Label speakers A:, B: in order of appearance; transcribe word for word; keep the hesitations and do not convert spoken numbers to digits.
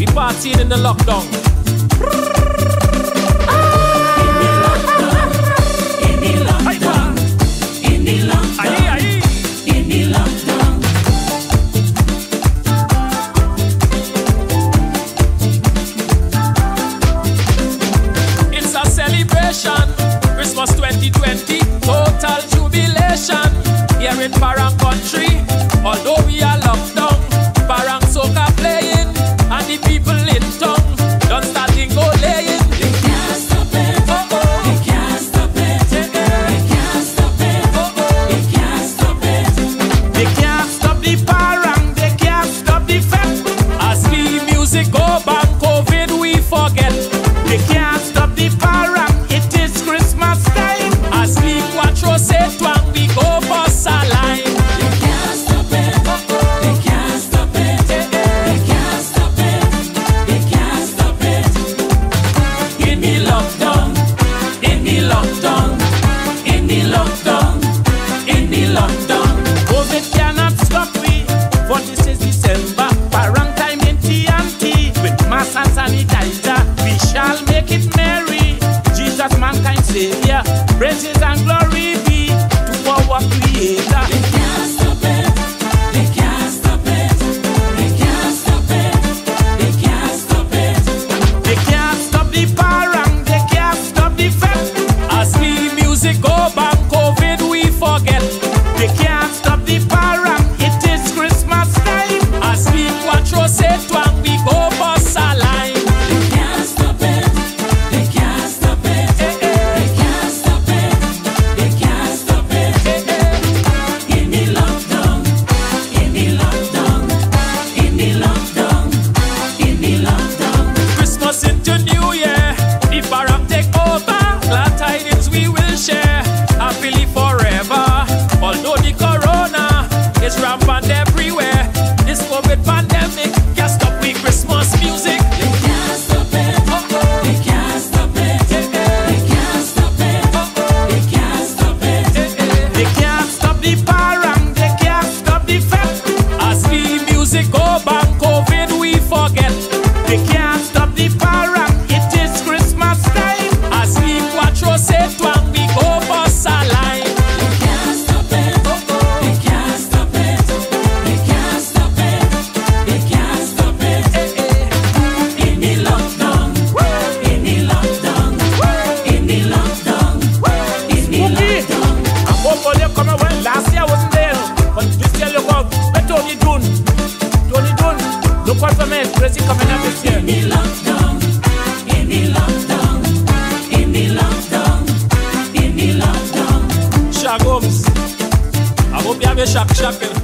A: partying in the lockdown. Christmas twenty twenty, total jubilation here in Parang country. Although we are locked down, Parang soca playing, and the people in town don't start to go laying.
B: They can't stop it.
A: Oh oh.
B: They can't stop it. They can't stop it.
A: Oh oh.
B: They can't stop it.
C: They can't stop the Parang. They can't stop the fest.
A: As the music go back, COVID we forget.
C: They can't stop the Parang.
A: As we quattro say twang, we go for saline.
B: They can't stop it. They can't stop it. They can't stop it. They can't stop it.
A: In the lockdown, in the lockdown, in the lockdown, in the lockdown.
C: COVID cannot stop we, for this is December. Parang time in T N T. With mask and sanitizer, we shall make it merry. Jesus, mankind Savior, praises and glory be to our Creator.
B: They can't stop it. They can't stop it. They can't stop it. They can't stop it.
C: They can't stop the Parang. They can't stop the fest.
A: As the music go back, COVID we forget.
C: They can't stop the Parang. It is Christmas time.
A: As we quattro say twang, we go for saline.
B: They can't stop it. They can't stop it. They can't stop it. They can't stop it. In the lockdown, in the lockdown, in the lockdown, in the lockdown.
A: Christmas into New Year, the Parang take over. Glad tidings we will share, happily forever. Although the corona is rampant everywhere, this COVID pandemic can't stop we Christmas music.
B: They can't stop it. They can't stop it. They can't stop it. They can't stop it.
C: They can't stop the Parang. They can't stop the fest.
A: As the music go back, COVID we forget.
C: They can't stop the Parang. It is Christmas time.
A: As we quattro say twang, we go for saline.
B: They can't stop it. They can't stop it. They can't stop it. They can't stop it. In the lockdown. In the lockdown. In the lockdown. In the lockdown.
C: I hope all you come away. Last year I wasn't there, but this year look out. But Tony Dune, Tony Dune, look out for me. Crazy coming up this year.
B: In the lockdown. In the lockdown. In the lockdown. In the lockdown.
A: Shagums, I hope you have a shack shack.